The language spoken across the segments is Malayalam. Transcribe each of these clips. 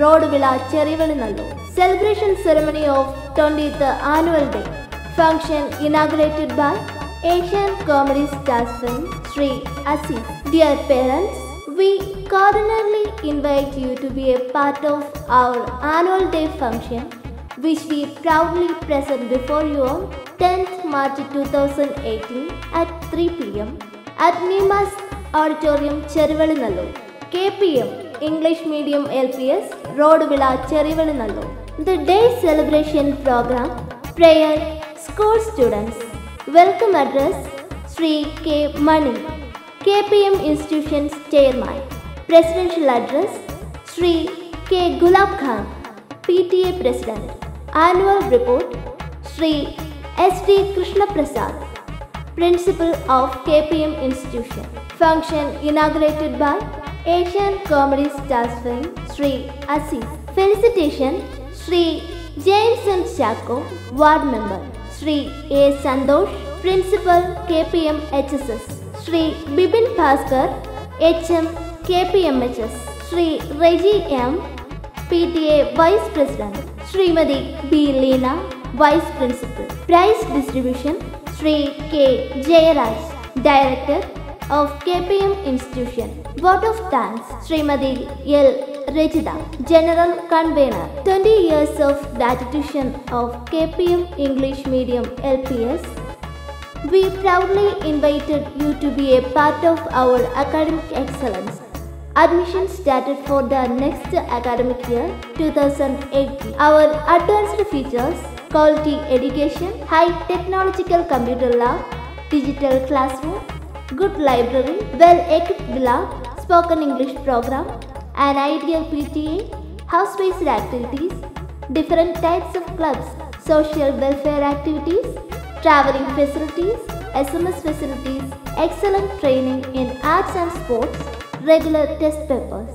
Rodvilla, Cherryvelinallu. Celebration ceremony of 20th Annual Day. Function inaugurated by Asian Comedy Stars Film Sri Aziz. Dear parents, we cordially invite you to be a part of our annual day function, which we proudly present before you on 10th March 2018 at 3 p.m. at Nimas Auditorium, Cherryvelinallu. KPM English Medium LPS, Rodvilla, Cherryvelinallu. The day celebration program, prayer, school students. Welcome address, Sri K. Mani, KPM Institutions Chairman. Presidential address, Sri K. Gulab Khan, PTA President. Annual report, Sri S.D. Krishna Prasad, Principal of KPM Institution. Function inaugurated by Asian Comedy Stars Film Sri Aziz. Felicitation, Sri James and Chako, Ward Member. Sri A. Sandosh, Principal KPM HSS. Sri Bibin Bhaskar, HM KPMHS. Sri Reggie M, PTA Vice President. Srimadi B. Leena, Vice Principal. Prize distribution, Sri K. Jayaraj, Director of KPM Institution. Vote of thanks, Srimadi L. Rejida, General Convener. 20 years of gratitude of KPM English Medium LPS. We proudly invited you to be a part of our academic excellence. Admission started for the next academic year 2018. Our advanced features, quality education, high technological computer lab, digital classroom, good library, well-equipped lab, spoken English program, an ideal PTA, house-based activities, different types of clubs, social welfare activities, traveling facilities, SMS facilities, excellent training in arts and sports, regular test papers.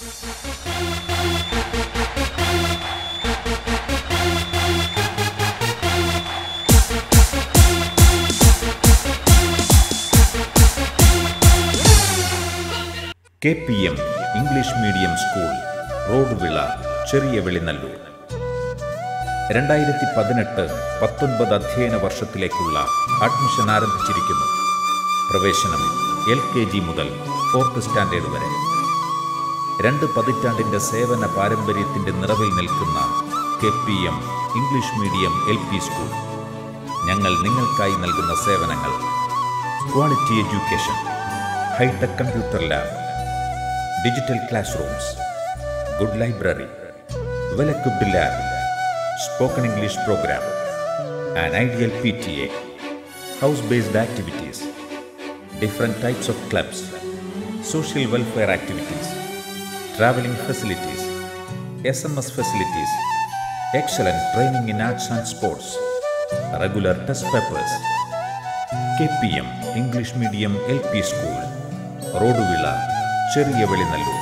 KPM English Medium School, Rodvilla, Cherryvelinallu. 2018-19 അധ്യയന വർഷത്തിലേക്കുള്ള അഡ്മിഷൻ ആരംഭിച്ചിരിക്കുന്നു. പ്രവേശനം LKG മുതൽ 4th സ്റ്റാൻഡേർഡ് വരെ. 2 പതിറ്റാണ്ടിൻ്റെ സേവന പാരമ്പര്യത്തിൻ്റെ നിറവിൽ നിൽക്കുന്ന KPM English medium LP school ഞങ്ങൾ നിങ്ങൾക്കായി നൽകുന്ന സേവനങ്ങൾ: quality education, hi-tech computer lab, digital class rooms, good library, well equipped lab, spoken English program, an ideal PTA, house-based activities, different types of clubs, social welfare activities, traveling facilities, SMS facilities, excellent training in arts and sports, regular test papers. KPM English Medium LP School, Rodvilla, Cherryvelinallu.